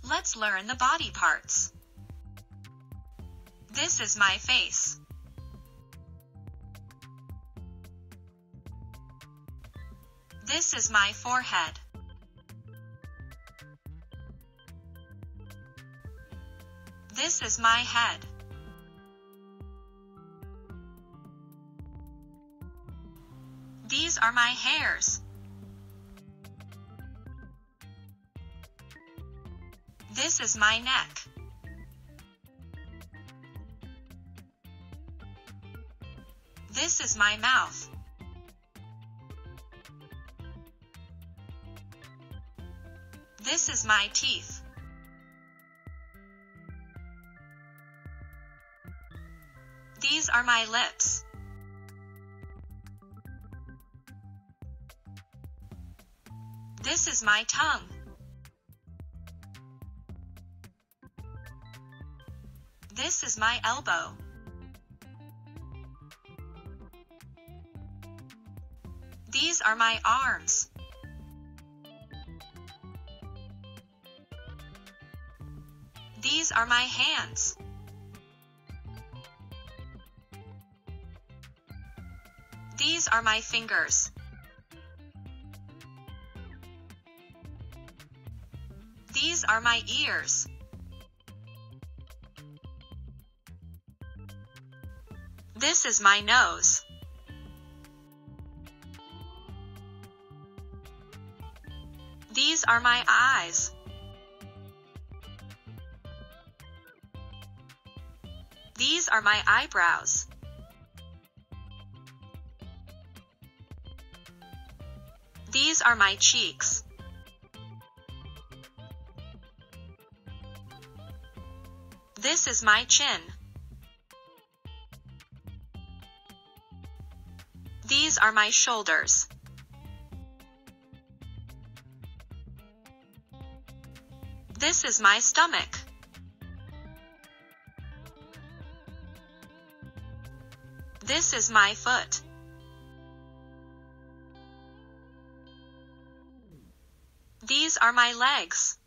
Let's learn the body parts. This is my face. This is my forehead. This is my head. These are my hairs. This is my neck. This is my mouth. This is my teeth. These are my lips. This is my tongue. This is my elbow. These are my arms. These are my hands. These are my fingers. These are my ears. This is my nose. These are my eyes. These are my eyebrows. These are my cheeks. This is my chin. These are my shoulders. This is my stomach. This is my foot. These are my legs.